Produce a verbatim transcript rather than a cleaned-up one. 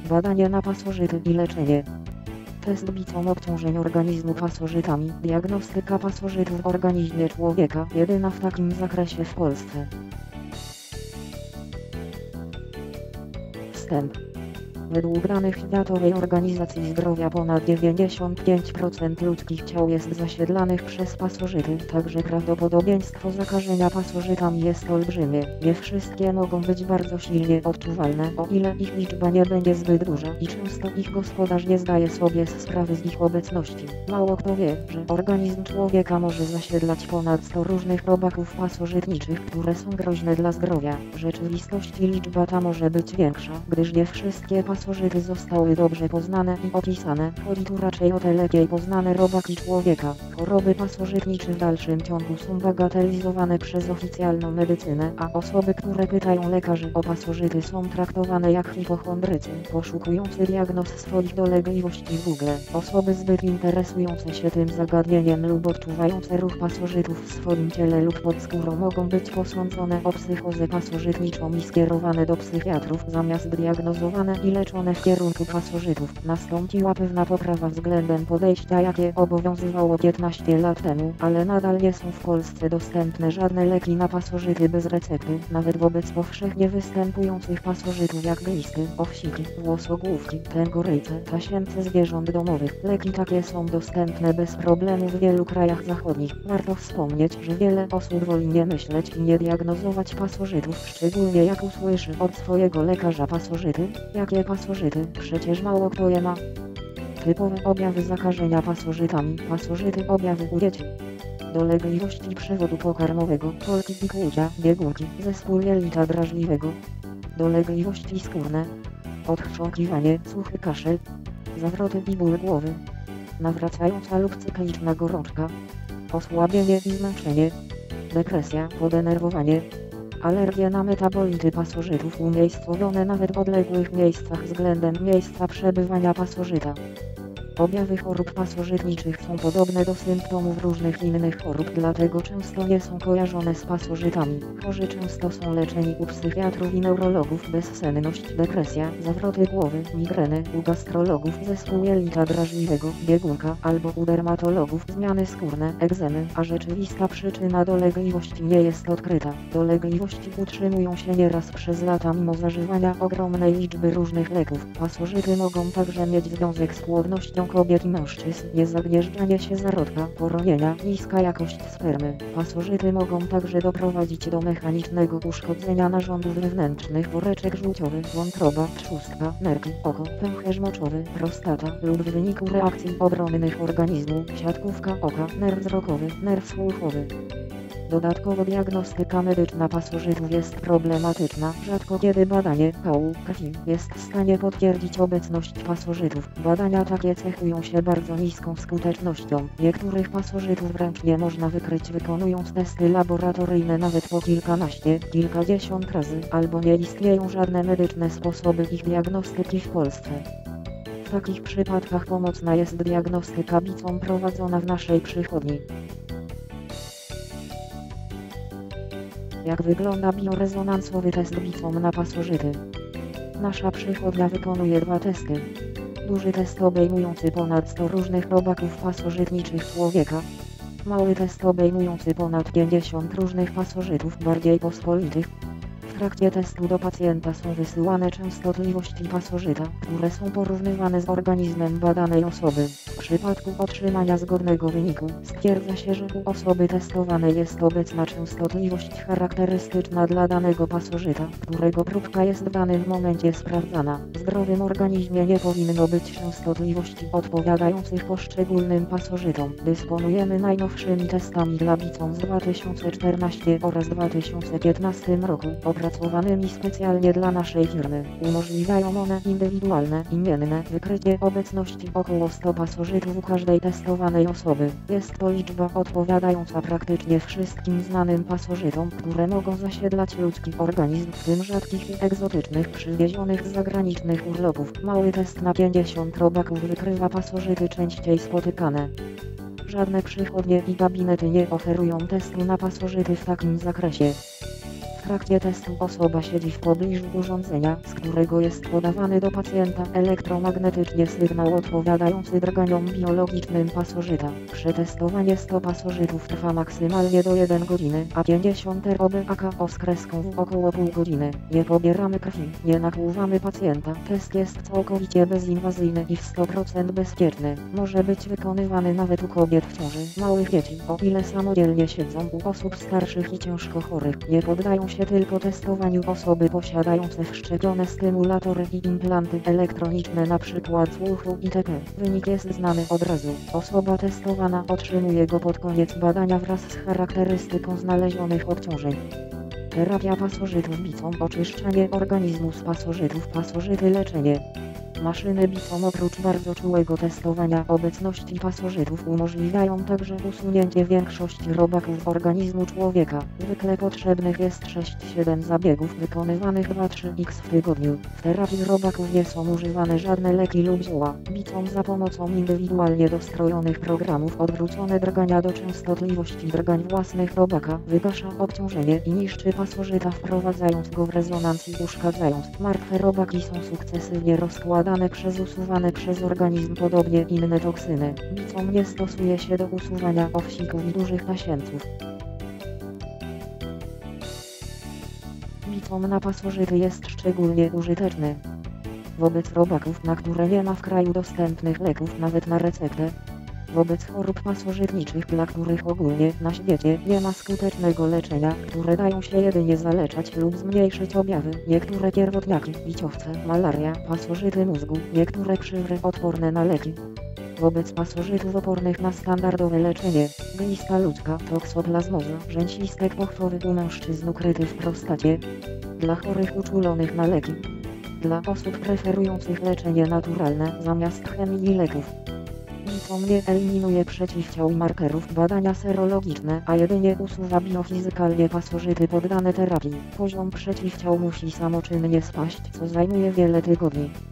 Badanie na pasożyty i leczenie. Test bicą obciążeń organizmu pasożytami. Diagnostyka pasożytów w organizmie człowieka, jedyna w takim zakresie w Polsce. Wstęp. Według danych Światowej Organizacji Zdrowia ponad dziewięćdziesiąt pięć procent ludzkich ciał jest zasiedlanych przez pasożyty, także prawdopodobieństwo zakażenia pasożytami jest olbrzymie. Nie wszystkie mogą być bardzo silnie odczuwalne, o ile ich liczba nie będzie zbyt duża i często ich gospodarz nie zdaje sobie sprawy z ich obecności. Mało kto wie, że organizm człowieka może zasiedlać ponad sto różnych robaków pasożytniczych, które są groźne dla zdrowia. W rzeczywistości liczba ta może być większa, gdyż nie wszystkie pasożyty zostały dobrze poznane i opisane. Chodzi tu raczej o te lepiej poznane robaki człowieka. Choroby pasożytnicze w dalszym ciągu są bagatelizowane przez oficjalną medycynę, a osoby, które pytają lekarzy o pasożyty, są traktowane jak hipochondrycy, poszukujący diagnoz swoich dolegliwości w Google. Osoby zbyt interesujące się tym zagadnieniem lub odczuwające ruch pasożytów w swoim ciele lub pod skórą mogą być posądzone o psychozę pasożytniczą i skierowane do psychiatrów, zamiast diagnozowane i leczone w kierunku pasożytów. Nastąpiła pewna poprawa względem podejścia, jakie obowiązywało piętnaście lat temu, ale nadal nie są w Polsce dostępne żadne leki na pasożyty bez recepty, nawet wobec powszechnie występujących pasożytów jak glisty, owsiki, włosogłówki, tęgoryjce, tasiemce zwierząt domowych. Leki takie są dostępne bez problemu w wielu krajach zachodnich. Warto wspomnieć, że wiele osób woli nie myśleć i nie diagnozować pasożytów, szczególnie jak usłyszy od swojego lekarza pasożyty. Jakie pasożyty? Przecież mało kto je ma. Typowe objawy zakażenia pasożytami. Pasożyty objawy u dzieci. Dolegliwości przewodu pokarmowego, kolki i kłucia, biegunki, zespół jelita drażliwego. Dolegliwości skórne. Odchrząkiwanie, suchy kaszel. Zawroty i ból głowy. Nawracająca lub cykliczna gorączka. Osłabienie i zmęczenie. Depresja, podenerwowanie. Alergie na metabolity pasożytów umiejscowione nawet w odległych miejscach względem miejsca przebywania pasożyta. Objawy chorób pasożytniczych są podobne do symptomów różnych innych chorób, dlatego często nie są kojarzone z pasożytami. Chorzy często są leczeni u psychiatrów i neurologów. Bezsenność, depresja, zawroty głowy, migreny, u gastrologów, zespół jelita drażliwego, biegunka, albo u dermatologów, zmiany skórne, egzemy, a rzeczywista przyczyna dolegliwości nie jest odkryta. Dolegliwości utrzymują się nieraz przez lata mimo zażywania ogromnej liczby różnych leków. Pasożyty mogą także mieć związek z płodnością kobiet i mężczyzn, niezagnieżdżanie się zarodka, poronienia, niska jakość spermy. Pasożyty mogą także doprowadzić do mechanicznego uszkodzenia narządów wewnętrznych, woreczek żółciowy, wątroba, trzustka, nerki, oko, pęcherz moczowy, prostata lub w wyniku reakcji obronnych organizmu, siatkówka oka, nerw wzrokowy, nerw słuchowy. Dodatkowo diagnostyka medyczna pasożytów jest problematyczna. Rzadko kiedy badanie K U krwi jest w stanie potwierdzić obecność pasożytów. Badania takie cechują się bardzo niską skutecznością. Niektórych pasożytów wręcz nie można wykryć, wykonując testy laboratoryjne nawet po kilkanaście, kilkadziesiąt razy, albo nie istnieją żadne medyczne sposoby ich diagnostyki w Polsce. W takich przypadkach pomocna jest diagnostyka bicą prowadzona w naszej przychodni. Jak wygląda biorezonansowy test bicą na pasożyty? Nasza przychodnia wykonuje dwa testy. Duży test obejmujący ponad sto różnych robaków pasożytniczych człowieka. Mały test obejmujący ponad pięćdziesiąt różnych pasożytów bardziej pospolitych. W trakcie testu do pacjenta są wysyłane częstotliwości pasożyta, które są porównywane z organizmem badanej osoby. W przypadku otrzymania zgodnego wyniku stwierdza się, że u osoby testowanej jest obecna częstotliwość charakterystyczna dla danego pasożyta, którego próbka jest w danym momencie sprawdzana. W zdrowym organizmie nie powinno być częstotliwości odpowiadających poszczególnym pasożytom. Dysponujemy najnowszymi testami dla bicą z dwa tysiące czternastego oraz dwa tysiące piętnastego roku, opracowanymi specjalnie dla naszej firmy. Umożliwiają one indywidualne, imienne wykrycie obecności około stu pasożytów u każdej testowanej osoby. Jest to liczba odpowiadająca praktycznie wszystkim znanym pasożytom, które mogą zasiedlać ludzki organizm, w tym rzadkich i egzotycznych przywiezionych z zagranicznych urlopów. Mały test na pięćdziesiąt robaków wykrywa pasożyty częściej spotykane. Żadne przychodnie i gabinety nie oferują testu na pasożyty w takim zakresie. W trakcie testu osoba siedzi w pobliżu urządzenia, z którego jest podawany do pacjenta elektromagnetycznie sygnał odpowiadający drganiom biologicznym pasożyta. Przetestowanie stu pasożytów trwa maksymalnie do jednej godziny, a pięćdziesiąt R B A K O z kreską w około pół godziny. Nie pobieramy krwi, nie nakłuwamy pacjenta. Test jest całkowicie bezinwazyjny i w sto procent bezpieczny. Może być wykonywany nawet u kobiet w ciąży, małych dzieci, o ile samodzielnie siedzą, u osób starszych i ciężko chorych. Nie poddają się tylko testowaniu osoby posiadające wszczepione stymulatory i implanty elektroniczne np. słuchu itp. Wynik jest znany od razu. Osoba testowana otrzymuje go pod koniec badania wraz z charakterystyką znalezionych obciążeń. Terapia pasożytów bicą, oczyszczanie organizmu z pasożytów, pasożyty leczenie. Maszyny bicą oprócz bardzo czułego testowania obecności pasożytów umożliwiają także usunięcie większości robaków organizmu człowieka. Zwykle potrzebnych jest sześć siedem zabiegów wykonywanych dwa trzy razy w tygodniu. W terapii robaków nie są używane żadne leki lub zioła. Bicą za pomocą indywidualnie dostrojonych programów odwrócone drgania do częstotliwości drgań własnych robaka wygasza obciążenie i niszczy pasożyta, wprowadzając go w rezonans i uszkadzając. Martwe robaki są sukcesywnie rozkładane przez usuwane przez organizm podobnie inne toksyny. Bicą nie stosuje się do usuwania owsików i dużych nasienцów. Bicą na pasożyty jest szczególnie użyteczny wobec robaków, na które nie ma w kraju dostępnych leków nawet na receptę. Wobec chorób pasożytniczych, dla których ogólnie na świecie nie ma skutecznego leczenia, które dają się jedynie zaleczać lub zmniejszyć objawy, niektóre pierwotniaki, biciowce, malaria, pasożyty mózgu, niektóre krzywry odporne na leki. Wobec pasożytów opornych na standardowe leczenie, glista ludzka, toksoplazmoza, rzęsistek pochwowy u mężczyzn ukryty w prostacie. Dla chorych uczulonych na leki. Dla osób preferujących leczenie naturalne zamiast chemii i leków. Bicą nie eliminuje przeciwciał i markerów badania serologiczne, a jedynie usuwa biofizykalnie pasożyty poddane terapii. Poziom przeciwciał musi samoczynnie spaść, co zajmuje wiele tygodni.